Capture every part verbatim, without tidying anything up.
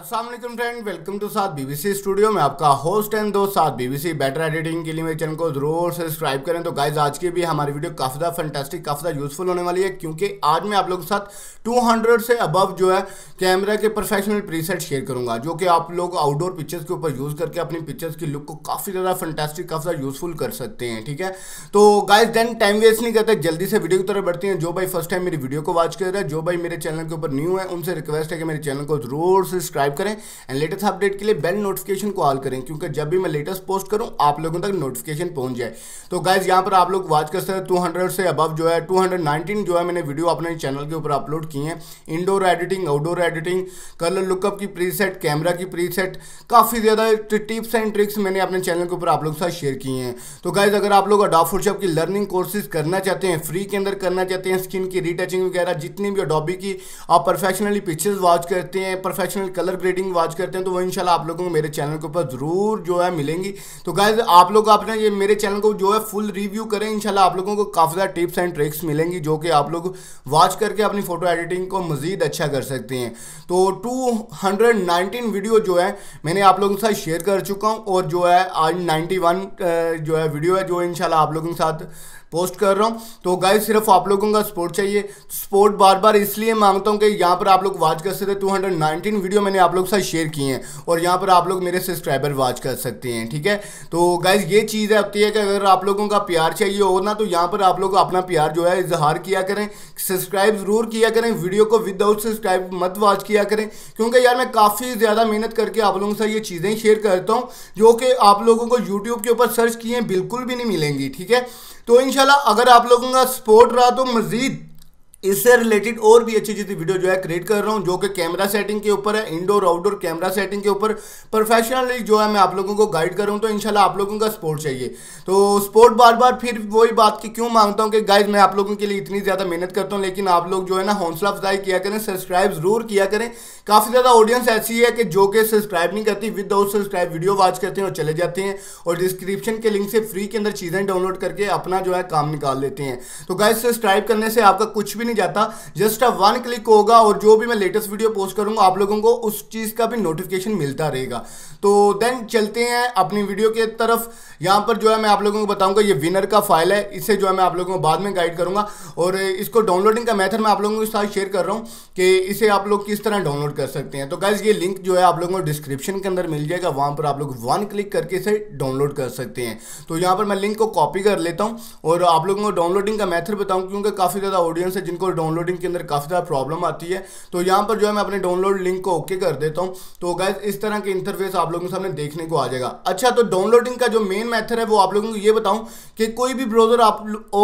अस्सलाम वालेकुम friend, welcome to साथ बीबीसी स्टूडियो में आपका होस्ट एंड दोस्त साथ बीबीसी। बेटर एडिटिंग के लिए मेरे चैनल को जरूर सब्सक्राइब करें। तो गाइज आज की भी हमारी वीडियो काफ़ी ज़्यादा फैंटास्टिक, काफ़ी ज़्यादा यूजफुल होने वाली है, क्योंकि आज मैं आप लोगों के साथ दो सौ से अबव जो है कैमरा के प्रोफेशनल प्रीसेट शेयर करूंगा, जो कि आप लोग आउटडोर पिक्चर्स के ऊपर यूज़ करके अपनी पिक्चर्स की लुक को काफ़ी ज़्यादा फैंटास्टिक, काफ़ी ज़्यादा यूजफुल कर सकते हैं। ठीक है, तो गाइज देन टाइम वेस्ट नहीं करते, जल्दी से वीडियो की तरफ बढ़ते हैं। जो भाई फर्स्ट टाइम मेरी वीडियो को वॉच कर रहा है, जो भाई मेरे चैनल के ऊपर न्यू है, उनसे रिक्वेस्ट है कि मेरे चैनल को जरूर सब्सक्राइब करें एंड लेटेस्ट अपडेट के लिए बेल नोटिफिकेशन को ऑल करें, क्योंकि जब भी मैं लेटेस्ट पोस्ट करूं आप लोगों तक नोटिफिकेशन पहुंच जाए। तो गाइज यहां पर आप लोग वॉच कर सकते हैं दो सौ से अबव जो है दो सौ उन्नीस जो है मैंने वीडियो अपने चैनल के ऊपर अपलोड की हैं। Indoor editing, outdoor editing, colour lookup की प्रीसेट, कैमरा की प्रीसेट, काफ़ी ज़्यादा टिप्स एंड ट्रिक्स मैंने अपने चैनल के ऊपर आप लोगों के साथ शेयर की हैं। तो गाइज अगर आप लोग अडोब फोटोशॉप की लर्निंग कोर्सेज करना चाहते हैं, फ्री के अंदर करना चाहते हैं, स्किन की रीटचिंग वगैरह जितनी भी अडोबी की आप परफेक्शनली पिक्चर्स वॉच करते हैं, प्रोफेशनल कलर ग्रेडिंग वॉच करते हैं, तो वो इंशाल्लाह आप लोगों को मेरे चैनल के ऊपर जरूर जो है मिलेंगी। तो गाइज आप लोग अपने ये मेरे चैनल को जो है फुल रिव्यू करें, इंशाल्लाह आप लोगों को काफ़ी ज़्यादा टिप्स एंड ट्रिक्स मिलेंगी, जो कि आप लोग वॉच करके अपनी फोटो एडिटिंग को मजीद अच्छा कर सकते हैं। तो दो सौ उन्नीस वीडियो जो है मैंने आप लोगों के साथ शेयर कर चुका हूँ, और जो है आज इक्यानवे जो है वीडियो है जो इंशाल्लाह आप लोगों के साथ पोस्ट कर रहा हूँ। तो गाइस सिर्फ आप लोगों का सपोर्ट चाहिए। सपोर्ट बार बार इसलिए मांगता हूँ कि यहाँ पर आप लोग वॉच कर सकते हैं। दो सौ उन्नीस वीडियो मैंने आप लोग के साथ शेयर किए हैं, और यहाँ पर आप लोग मेरे सब्सक्राइबर वॉच कर सकते हैं। ठीक है, तो गाइस ये चीज़ होती है कि अगर आप लोगों का प्यार चाहिए हो ना, तो यहाँ पर आप लोग अपना प्यार जो है इजहार किया करें, सब्सक्राइब जरूर किया करें, वीडियो को विदाउट सब्सक्राइब मत वॉच किया करें, क्योंकि यार मैं काफ़ी ज़्यादा मेहनत करके आप लोगों के साथ ये चीज़ें शेयर करता हूँ, जो कि आप लोगों को यूट्यूब के ऊपर सर्च किए बिल्कुल भी नहीं मिलेंगी। ठीक है, तो इंशाल्लाह अगर आप लोगों का सपोर्ट रहा तो मजीद इससे रिलेटेड और भी अच्छी अच्छी वीडियो जो है क्रिएट कर रहा हूं, जो कि कैमरा सेटिंग के ऊपर है, इंडोर आउटडोर कैमरा सेटिंग के ऊपर प्रोफेशनली जो है मैं आप लोगों को गाइड कर रहा हूं। तो इंशाल्लाह आप लोगों का सपोर्ट चाहिए। तो सपोर्ट बार बार फिर वही बात की क्यों मांगता हूं कि गाइज मैं आप लोगों के लिए इतनी ज़्यादा मेहनत करता हूं, लेकिन आप लोग जो है ना हौसला अफजाई किया करें, सब्सक्राइब जरूर किया करें। काफ़ी ज़्यादा ऑडियंस ऐसी है कि जो कि सब्सक्राइब नहीं करती, विदाउट सब्सक्राइब वीडियो वॉच करते हैं और चले जाते हैं, और डिस्क्रिप्शन के लिंक से फ्री के अंदर चीज़ें डाउनलोड करके अपना जो है काम निकाल लेते हैं। तो गाइज सब्सक्राइब करने से आपका कुछ भी नहीं जाता, जस्ट वन क्लिक होगा और जो भी मैं लेटेस्ट वीडियो पोस्ट करूंगा आप लोगों को उस चीज़ का भी नोटिफिकेशन मिलता रहेगा। तो देन चलते हैं अपनी वीडियो के तरफ। यहाँ पर जो है मैं आप लोगों को बताऊंगा ये विनर का फाइल है, इसे जो है मैं आप लोगों को बाद में गाइड करूंगा, और इसको डाउनलोडिंग का मेथड मैं आप लोगों के साथ शेयर कर रहा हूँ कि इसे आप लोग किस तरह डाउनलोड कर सकते हैं। तो गाइज ये लिंक जो है आप लोगों को डिस्क्रिप्शन के अंदर मिल जाएगा, वहाँ पर आप लोग वन क्लिक करके इसे डाउनलोड कर सकते हैं। तो यहाँ पर मैं लिंक को कॉपी कर लेता हूँ और आप लोगों को डाउनलोडिंग का मेथड बताऊँ, क्योंकि काफ़ी ज़्यादा ऑडियंस है जिनको डाउनलोडिंग के अंदर काफ़ी ज़्यादा प्रॉब्लम आती है। तो यहाँ पर जो है मैं अपने डाउनलोड लिंक को ओके कर देता हूँ। तो गाइज इस तरह के इंटरफेस आप लोगों के सामने देखने को आ जाएगा। अच्छा, तो डाउनलोडिंग का जो मेन मेथड है वो आप लोगों को ये बताऊं कि कोई भी ब्राउजर आप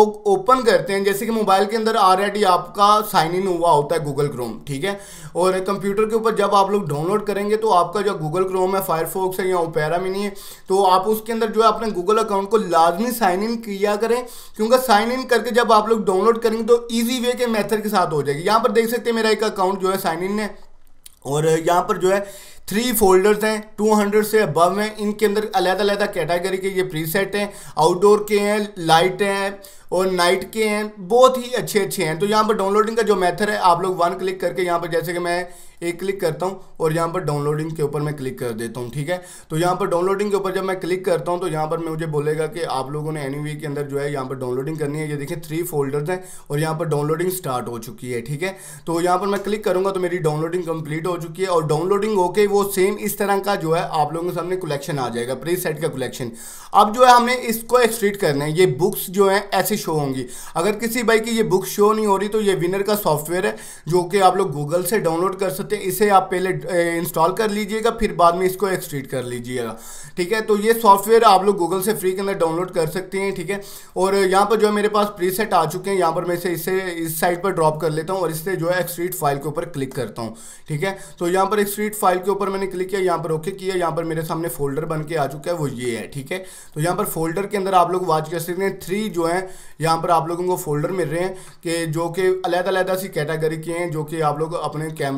ओपन करते हैं, जैसे कि मोबाइल के अंदर ऑलरेडी आपका साइन इन हुआ होता है गूगल क्रोम, ठीक है, और कंप्यूटर के ऊपर जब आप लोग डाउनलोड करेंगे तो आपका जो गूगल क्रोम है, फायरफॉक्स है या ओपेरा मिनी है, तो आप उसके अंदर जो है अपने गूगल अकाउंट को लाजमी साइन इन किया करें, क्योंकि साइन इन करके जब आप लोग डाउनलोड करेंगे तो ईजी वे के मेथड के साथ हो जाएगी। यहाँ पर देख सकते हैं मेरा एक अकाउंट जो है साइन इन है, और यहाँ पर जो है थ्री फोल्डर्स हैं, दो सौ से अबव हैं, इनके अंदर अलग-अलग कैटेगरी के ये प्रीसेट हैं, आउटडोर के हैं, लाइट हैं और नाइट के हैं, बहुत ही अच्छे अच्छे हैं। तो यहाँ पर डाउनलोडिंग का जो मेथड है आप लोग वन क्लिक करके यहाँ पर, जैसे कि मैं एक क्लिक करता हूँ और यहाँ पर डाउनलोडिंग के ऊपर मैं क्लिक कर देता हूँ। ठीक है, तो यहाँ पर डाउनलोडिंग के ऊपर जब मैं क्लिक करता हूँ तो यहाँ पर मुझे बोलेगा कि आप लोगों ने एनीवे के अंदर जो है यहाँ पर डाउनलोडिंग करनी है। ये देखिए थ्री फोल्डर्स हैं और यहाँ पर डाउनलोडिंग स्टार्ट हो चुकी है। ठीक है, तो यहाँ पर मैं क्लिक करूँगा तो मेरी डाउनलोडिंग कंप्लीट हो चुकी है, और डाउनलोडिंग होके वो सेम इस तरह का जो है आप लोगों के सामने कलेक्शन आ जाएगा, प्री सेट का कलेक्शन। अब जो है हमने इसको एक्सट्रीट करना है, ये बुक्स जो है ऐसे शो होंगी। अगर किसी भाई की ये बुक शो नहीं हो रही तो ये विनर का सॉफ्टवेयर है जो कि आप लोग गूगल से डाउनलोड कर सकते हैं। इसे आप पहले इंस्टॉल कर लीजिएगा, फिर बाद में इसको एक्सट्रीट कर लीजिएगा। ठीक है, तो ये सॉफ्टवेयर आप लोग गूगल से फ्री के अंदर डाउनलोड कर सकते हैं। ठीक है, और यहाँ पर जो है मेरे पास प्रीसेट आ चुके हैं, यहाँ पर मैं इसे इससे इस साइड पर ड्रॉप कर लेता हूँ और इससे जो है एक्सट्रीट फाइल के ऊपर क्लिक करता हूँ। ठीक है, तो यहाँ पर एक्सट्रीट फाइल के ऊपर मैंने क्लिक किया, यहाँ पर ओके किया, यहाँ पर मेरे सामने फोल्डर बन के आ चुका है, वो ये है। ठीक है, तो यहाँ पर फोल्डर के अंदर आप लोग वॉच कर सकते हैं, थ्री जो है यहाँ पर आप लोगों को फोल्डर मिल रहे हैं कि जो कि अलग अलग सी कैटेगरी के हैं, जो कि आप लोग अपने कैमरा के अंदर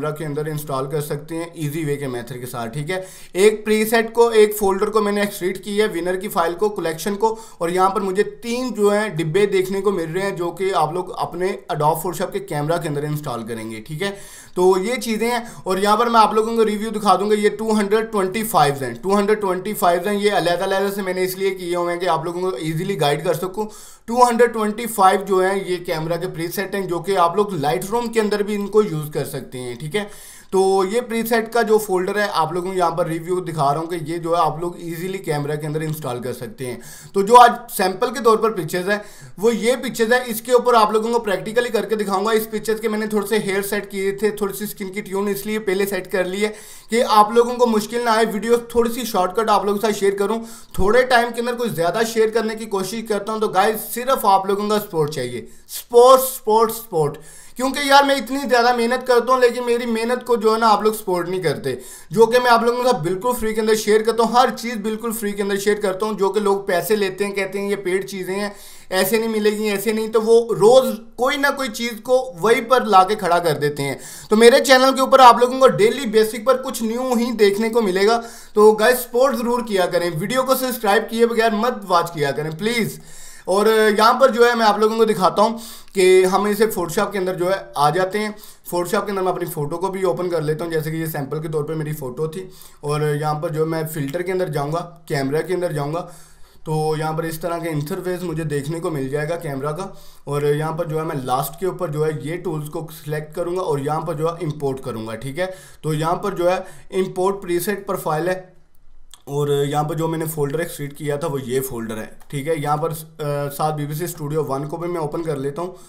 अंदर इंस्टॉल कर सकते हैं इजी वे के मेथड के साथ, ठीक है। एक प्रीसेट को, एक फोल्डर को मैंने एक्सट्रीट किया है, विनर की फाइल को, कलेक्शन को, और यहाँ पर मुझे तीन जो है डिब्बे देखने को मिल रहे हैं जो कि आप लोग अपने एडोब फोटोशॉप के कैमरा के अंदर इंस्टॉल करेंगे, ठीक है। तो ये चीज़ें हैं, और यहाँ पर मैं आप लोगों को रिव्यू दिखा दूंगा। ये टू हंड्रेड ट्वेंटी फाइव हैं, टू हंड्रेड ट्वेंटी फाइव हैं। ये अलग-अलग से मैंने इसलिए किए हुए हैं कि आप लोगों को इजीली गाइड कर सकूं। टू हंड्रेड ट्वेंटी फाइव जो है ये कैमरा के प्रीसेट हैं जो कि आप लोग लाइट रूम के अंदर भी इनको यूज़ कर सकते हैं, ठीक है। तो ये प्रीसेट का जो फोल्डर है आप लोगों को यहाँ पर रिव्यू दिखा रहा हूँ कि ये जो है आप लोग इजीली कैमरा के अंदर इंस्टॉल कर सकते हैं। तो जो आज सैंपल के तौर पर पिक्चर्स है वो ये पिक्चर्स है, इसके ऊपर आप लोगों को प्रैक्टिकली करके दिखाऊंगा। इस पिक्चर्स के मैंने थोड़े से हेयर सेट किए थे, थोड़ी सी स्किन की ट्यून इसलिए पहले सेट कर ली है कि आप लोगों को मुश्किल ना आए। वीडियो थोड़ी सी शॉर्टकट आप लोगों के साथ शेयर करूँ, थोड़े टाइम के अंदर कुछ ज़्यादा शेयर करने की कोशिश करता हूँ। तो गाइस सिर्फ आप लोगों का सपोर्ट चाहिए, सपोर्ट सपोर्ट सपोर्ट, क्योंकि यार मैं इतनी ज़्यादा मेहनत करता हूँ लेकिन मेरी मेहनत को जो है ना आप लोग सपोर्ट नहीं करते, जो कि मैं आप लोगों के साथ बिल्कुल फ्री के अंदर शेयर करता हूँ। हर चीज़ बिल्कुल फ्री के अंदर शेयर करता हूँ, जो कि लोग पैसे लेते हैं, कहते हैं ये पेड चीज़ें हैं, ऐसे नहीं मिलेगी, ऐसे नहीं, तो वो रोज़ कोई ना कोई चीज़ को वहीं पर ला के खड़ा कर देते हैं। तो मेरे चैनल के ऊपर आप लोगों को डेली बेसिक पर कुछ न्यू ही देखने को मिलेगा। तो गाइस सपोर्ट ज़रूर किया करें, वीडियो को सब्सक्राइब किए बगैर मत वॉच किया करें प्लीज़। और यहाँ पर जो है मैं आप लोगों को दिखाता हूँ कि हम इसे फोटोशॉप के अंदर जो है आ जाते हैं। फोटोशॉप के अंदर मैं अपनी फ़ोटो को भी ओपन कर लेता हूँ, जैसे कि ये सैंपल के तौर पे मेरी फ़ोटो थी। और यहाँ पर जो मैं फ़िल्टर के अंदर जाऊँगा, कैमरा के अंदर जाऊँगा, तो यहाँ पर इस तरह का इंटरफेस मुझे देखने को मिल जाएगा कैमरा का। और यहाँ पर जो है मैं लास्ट के ऊपर जो है ये टूल्स को सिलेक्ट करूँगा और यहाँ पर जो है इंपोर्ट करूँगा, ठीक है। तो यहाँ पर जो है इंपोर्ट प्रीसेट प्रोफाइल है, और यहाँ पर जो मैंने फोल्डर एक्सट्रीट किया था वो ये फोल्डर है, ठीक है। यहाँ पर साथ बीबीसी स्टूडियो वन को भी मैं ओपन कर लेता हूँ,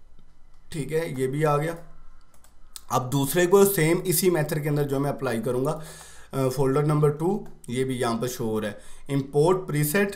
ठीक है, ये भी आ गया। अब दूसरे को सेम इसी मेथड के अंदर जो मैं अप्लाई करूँगा, फोल्डर नंबर टू ये भी यहाँ पर शो हो रहा है, import preset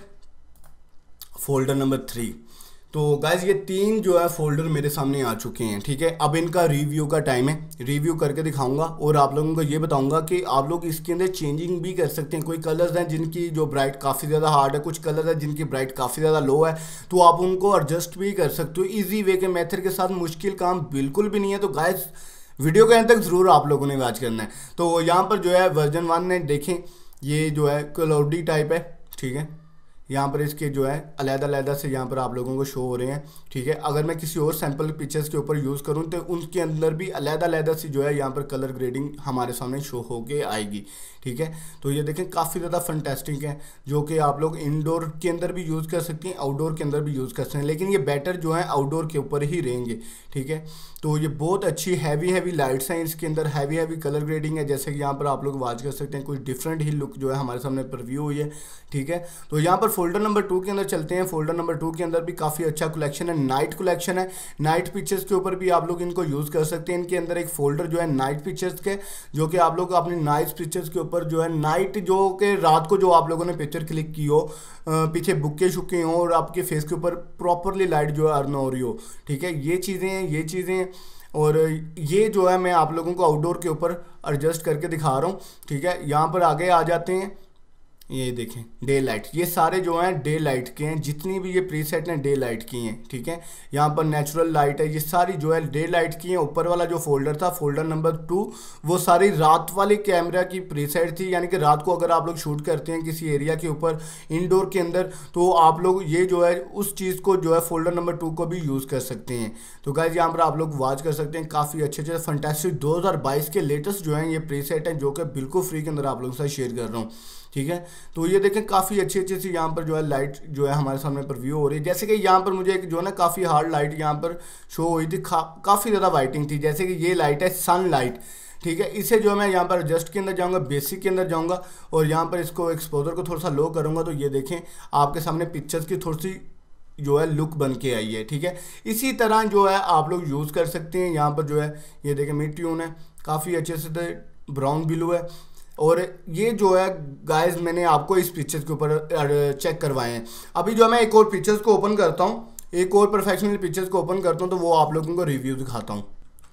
folder number three. तो गाइज ये तीन जो है फोल्डर मेरे सामने आ चुके हैं, ठीक है। अब इनका रिव्यू का टाइम है, रिव्यू करके दिखाऊंगा और आप लोगों को ये बताऊंगा कि आप लोग इसके अंदर चेंजिंग भी कर सकते हैं। कोई कलर्स हैं जिनकी जो ब्राइट काफ़ी ज़्यादा हार्ड है, कुछ कलर है जिनकी ब्राइट काफ़ी ज़्यादा लो है, तो आप उनको एडजस्ट भी कर सकते हो ईजी वे के मेथड के साथ। मुश्किल काम बिल्कुल भी नहीं है। तो गाइज वीडियो के अंत तक ज़रूर आप लोगों ने वॉच करना है। तो यहाँ पर जो है वर्जन वन में देखें, ये जो है क्लाउडी टाइप है, ठीक है। यहाँ पर इसके जो है अलग-अलग से यहाँ पर आप लोगों को शो हो रहे हैं, ठीक है। अगर मैं किसी और सैंपल पिक्चर्स के ऊपर यूज़ करूँ तो उनके अंदर भी अलग-अलग सी जो है यहाँ पर कलर ग्रेडिंग हमारे सामने शो होके आएगी, ठीक है। तो ये देखें काफ़ी ज़्यादा फंटेस्टिक है, जो कि आप लोग इंडोर के अंदर भी यूज़ कर सकते हैं, आउटडोर के अंदर भी यूज़ कर सकते हैं, लेकिन ये बेटर जो है आउटडोर के ऊपर ही रहेंगे, ठीक है। तो ये बहुत अच्छी हैवी हैवी लाइट्स हैं, इसके अंदर हैवी हैवी कलर ग्रेडिंग है, जैसे कि यहाँ पर आप लोग वॉच कर सकते हैं। कुछ डिफरेंट ही लुक जो है हमारे सामने प्रीव्यू हुई है, ठीक है। तो यहाँ पर फोल्डर नंबर टू के अंदर चलते हैं। फोल्डर नंबर टू के अंदर भी काफ़ी अच्छा कलेक्शन है, नाइट कलेक्शन है। नाइट पिक्चर्स के ऊपर भी आप लोग इनको यूज़ कर सकते हैं। इनके अंदर एक फोल्डर जो है नाइट पिक्चर्स के, जो कि आप लोग अपनी नाइट पिक्चर्स के ऊपर जो है नाइट जो कि रात को जो आप लोगों ने पिक्चर क्लिक की हो, पीछे बुक्के शुक्के हों और आपके फेस के ऊपर प्रॉपरली लाइट जो है अर्न हो रही हो, ठीक है। ये चीज़ें हैं, ये चीज़ें हैं। और ये जो है मैं आप लोगों को आउटडोर के ऊपर एडजस्ट करके दिखा रहा हूँ, ठीक है। यहाँ पर आगे आ जाते हैं, ये देखें डे लाइट, ये सारे जो हैं डे लाइट के हैं, जितनी भी ये प्रीसेट हैं डे लाइट की हैं, ठीक है। यहाँ पर नेचुरल लाइट है, ये सारी जो है डे लाइट की हैं। ऊपर वाला जो फोल्डर था फोल्डर नंबर टू, वो सारी रात वाली कैमरा की प्रीसेट थी, यानी कि रात को अगर आप लोग शूट करते हैं किसी एरिया के ऊपर इंडोर के अंदर, तो आप लोग ये जो है उस चीज़ को जो है फोल्डर नंबर टू को भी यूज़ कर सकते हैं। तो गाइस यहाँ पर आप लोग वॉच कर सकते हैं, काफ़ी अच्छे अच्छे फंटास्टिक दो हज़ार बाईस के लेटेस्ट जो है ये प्रीसेट हैं, जो कि बिल्कुल फ्री के अंदर आप लोगों के साथ शेयर कर रहा हूँ, ठीक है। तो ये देखें काफ़ी अच्छी अच्छी सी यहाँ पर जो है लाइट जो है हमारे सामने पर व्यू हो रही है। जैसे कि यहाँ पर मुझे एक जो है ना काफ़ी हार्ड लाइट यहाँ पर शो हुई थी, काफ़ी ज़्यादा वाइटिंग थी, जैसे कि ये लाइट है सन लाइट, ठीक है। इसे जो है मैं यहाँ पर एडजस्ट के अंदर जाऊँगा, बेसिक के अंदर जाऊँगा और यहाँ पर इसको एक्सपोजर को थोड़ा सा लो करूँगा, तो ये देखें आपके सामने पिक्चर्स की थोड़ी सी जो है लुक बन के आई है, ठीक है। इसी तरह जो है आप लोग यूज़ कर सकते हैं। यहाँ पर जो है ये देखें मिड ट्यून है, काफ़ी अच्छे से ब्राउन ब्लू है। और ये जो है गाइस मैंने आपको इस पिक्चर्स के ऊपर चेक करवाए हैं। अभी जो मैं एक और पिक्चर्स को ओपन करता हूँ, एक और प्रोफेशनल पिक्चर्स को ओपन करता हूँ, तो वो आप लोगों को रिव्यू दिखाता हूँ।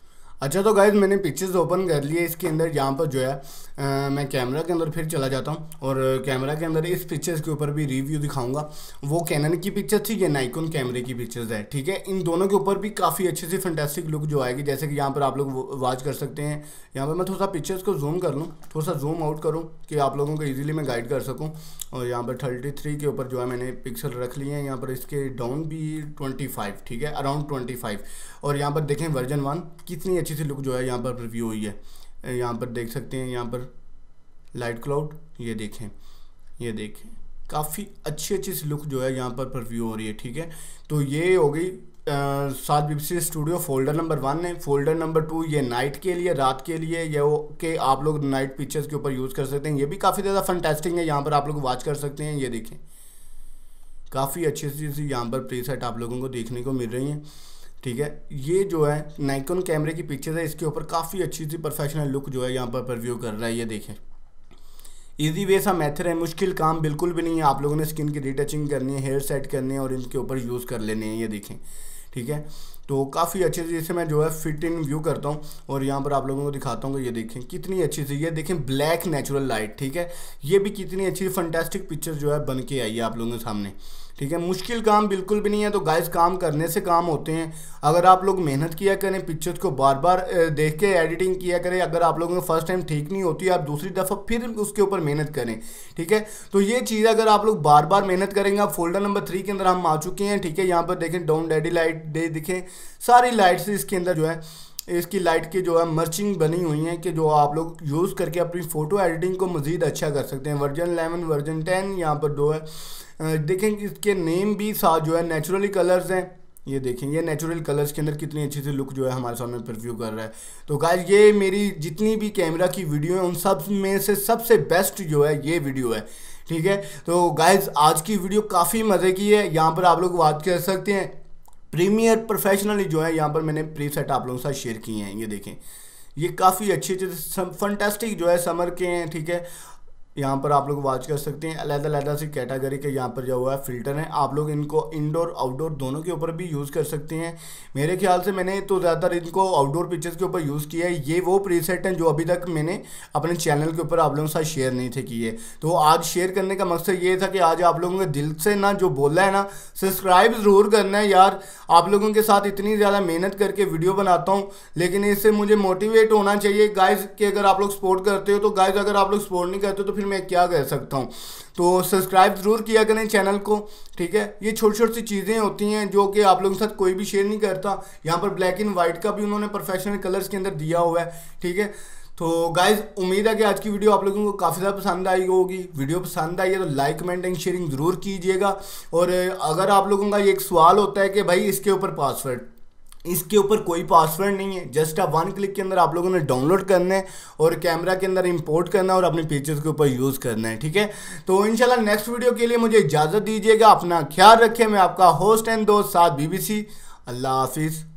अच्छा तो गाइज मैंने पिक्चर्स ओपन कर लिए इसके अंदर। यहाँ पर जो है आ, मैं कैमरा के अंदर फिर चला जाता हूँ और कैमरा के अंदर इस पिक्चर्स के ऊपर भी रिव्यू दिखाऊंगा। वो कैनन की पिक्चर थी, ये नाइकॉन कैमरे की पिक्चर्स है, ठीक है। इन दोनों के ऊपर भी काफ़ी अच्छी सी फैंटास्टिक लुक जो आएगी, जैसे कि यहाँ पर आप लोग वॉच कर सकते हैं। यहाँ पर मैं थोड़ा सा पिक्चर्स को जूम कर लूँ, थोड़ा सा जूम आउट करूँ कि आप लोगों को ईजिली मैं गाइड कर सकूँ। और यहाँ पर थर्टी थ्री के ऊपर जो है मैंने पिक्सल रख लिए हैं। यहाँ पर इसके डाउन भी ट्वेंटी फाइव, ठीक है, अराउंड ट्वेंटी फाइव। और यहाँ पर देखें वर्जन वन कितनी अच्छी सी लुक जो है यहाँ पर रिव्यू हुई है। यहाँ पर देख सकते हैं, यहाँ पर लाइट क्लाउड, ये देखें, ये देखें, काफ़ी अच्छी अच्छी सी लुक जो है यहाँ पर रिव्यू हो रही है, ठीक है। तो ये हो गई सात BBC studio folder number one है। फोल्डर नंबर टू ये नाइट के लिए, रात के लिए, ये वो कि आप लोग नाइट पिक्चर्स के ऊपर यूज़ कर सकते हैं। ये भी काफ़ी ज़्यादा फंटास्टिक है, यहाँ पर आप लोग वॉच कर सकते हैं। ये देखें, काफ़ी अच्छी अच्छी सी यहाँ पर प्रीसेट आप लोगों को देखने को मिल रही हैं, ठीक है। ये जो है नाइकॉन कैमरे की पिक्चर्स है, इसके ऊपर काफ़ी अच्छी सी प्रोफेशनल लुक जो है यहाँ पर रिव्यू कर रहा है। ये देखें, इजी वे सा मेथड है, मुश्किल काम बिल्कुल भी नहीं है। आप लोगों ने स्किन की रीटचिंग करनी है, हेयर सेट करनी है और इनके ऊपर यूज़ कर लेने हैं। ये देखें, ठीक है। तो काफ़ी अच्छे से इसे मैं जो है फिट इन व्यू करता हूँ और यहाँ पर आप लोगों को दिखाता हूँ कि ये देखें कितनी अच्छी सी, ये देखें ब्लैक नेचुरल लाइट, ठीक है। ये भी कितनी अच्छी फंटास्टिक पिक्चर जो है बन के आई है आप लोगों के सामने, ठीक है। मुश्किल काम बिल्कुल भी नहीं है। तो गाइस काम करने से काम होते हैं। अगर आप लोग मेहनत किया करें, पिक्चर्स को बार बार देख के एडिटिंग किया करें। अगर आप लोगों को फर्स्ट टाइम ठीक नहीं होती, आप दूसरी दफ़ा फिर उसके ऊपर मेहनत करें, ठीक है। तो ये चीज़ अगर आप लोग बार बार मेहनत करेंगे, आप फोल्डर नंबर थ्री के अंदर हम आ चुके हैं, ठीक है। यहाँ पर देखें डाउन डैडी लाइट दे दिखें, सारी लाइट्स इसके अंदर जो है इसकी लाइट की जो है मर्चिंग बनी हुई हैं कि जो आप लोग यूज़ करके अपनी फ़ोटो एडिटिंग को मज़ीद अच्छा कर सकते हैं। वर्जन इलेवन, वर्जन टेन, यहाँ पर जो है देखें इसके नेम भी साथ जो है नेचुरली कलर्स हैं। ये देखें, ये नेचुरल कलर्स के अंदर कितनी अच्छी सी लुक जो है हमारे सामने प्रिव्यू कर रहा है। तो गाइस ये मेरी जितनी भी कैमरा की वीडियो है उन सब में से सबसे बेस्ट जो है ये वीडियो है, ठीक है। तो गाइस आज की वीडियो काफ़ी मज़े की है। यहाँ पर आप लोग बात कर सकते हैं प्रीमियर प्रोफेशनली जो है यहाँ पर मैंने प्रीसेट आप लोगों के साथ शेयर किए हैं। ये देखें, ये काफ़ी अच्छे अच्छे फंटास्टिक जो है समर के हैं, ठीक है। यहाँ पर आप लोग वॉच कर सकते हैं अलग अलग सी कैटेगरी के यहाँ पर जो हुआ है फिल्टर हैं। आप लोग इनको इंडोर आउटडोर दोनों के ऊपर भी यूज़ कर सकते हैं। मेरे ख्याल से मैंने तो ज़्यादातर इनको आउटडोर पिक्चर्स के ऊपर यूज़ किया है। ये वो प्रीसेट हैं जो अभी तक मैंने अपने चैनल के ऊपर आप लोगों के साथ शेयर नहीं थे किए। तो आज शेयर करने का मकसद ये था कि आज आप लोगों के दिल से ना जो बोला है ना, सब्सक्राइब ज़रूर करना है यार। आप लोगों के साथ इतनी ज़्यादा मेहनत करके वीडियो बनाता हूँ, लेकिन इससे मुझे मोटिवेट होना चाहिए गाइज कि अगर आप लोग सपोर्ट करते हो तो गाइज, अगर आप लोग सपोर्ट नहीं करते तो फिर मैं क्या कर सकता हूँ। तो सब्सक्राइब ज़रूर किया करें चैनल को, ठीक है। ये छोटी छोटी सी चीज़ें होती हैं जो कि आप लोगों के साथ कोई भी शेयर नहीं करता। यहाँ पर ब्लैक एंड वाइट का भी उन्होंने प्रोफेशनल कलर्स के अंदर दिया हुआ है, ठीक है। तो गाइज उम्मीद है कि आज की वीडियो आप लोगों को काफ़ी ज़्यादा पसंद आई होगी। वीडियो पसंद आई है तो लाइक, कमेंट एंड शेयरिंग ज़रूर कीजिएगा। और अगर आप लोगों का ये एक सवाल होता है कि भाई इसके ऊपर पासवर्ड, इसके ऊपर कोई पासवर्ड नहीं है। जस्ट आप वन क्लिक के अंदर आप लोगों ने डाउनलोड करना है और कैमरा के अंदर इंपोर्ट करना है और अपने पिक्चर्स के ऊपर यूज़ करना है, ठीक है। तो इंशाल्लाह नेक्स्ट वीडियो के लिए मुझे इजाज़त दीजिएगा। अपना ख्याल रखें। मैं आपका होस्ट एंड दोस्त साद बीबीसी। अल्लाह हाफिज़।